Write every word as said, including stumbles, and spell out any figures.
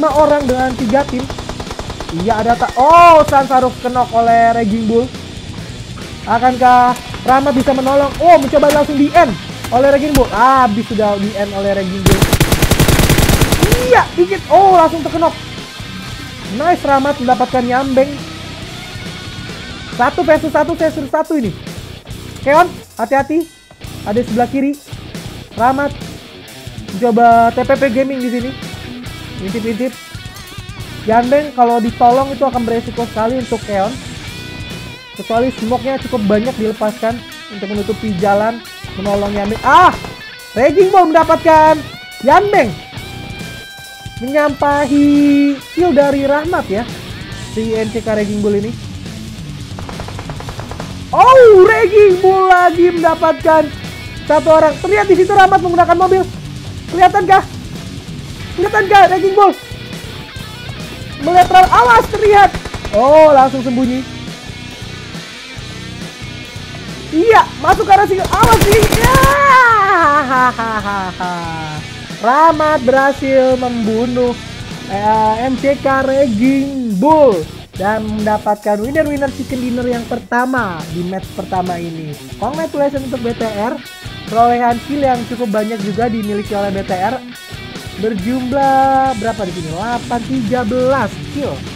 lima orang dengan tiga tim. Iya ada tak. Oh, Sansaruf kenok oleh Raging Bull. Akankah Rama bisa menolong? Oh, mencoba langsung di end oleh Raging Bull. Ah, habis sudah di end oleh Raging Bull. Iya, dikit. Oh, langsung terkenok. Nice, Rahmat mendapatkan Nyambeng. Satu versus satu versus satu ini. Keon, hati-hati. Ada di sebelah kiri. Rahmat coba T P P Gaming di sini. Intip-intip. Nyambeng kalau ditolong itu akan beresiko sekali untuk Keon. Kecuali smoke-nya cukup banyak dilepaskan untuk menutupi jalan menolong Nyambeng. Ah, Raging Bull mendapatkan Nyambeng. Menyampahi kill dari Rahmat ya, si N C K Raging Bull ini. Oh, Raging Bull lagi mendapatkan satu orang. Terlihat di situ Rahmat menggunakan mobil. Kelihatankah? Kelihatankah Raging Bull? Melihat Rahmat, awas terlihat. Oh, langsung sembunyi. Iya, masuk ke arah single. Awas sih. Ya. Rahmat berhasil membunuh uh, M C K Raging Bull dan mendapatkan winner-winner chicken dinner yang pertama di match pertama ini. Congratulations untuk B T R. Perolehan kill yang cukup banyak juga dimiliki oleh B T R. Berjumlah berapa di sini? delapan tiga belas kill.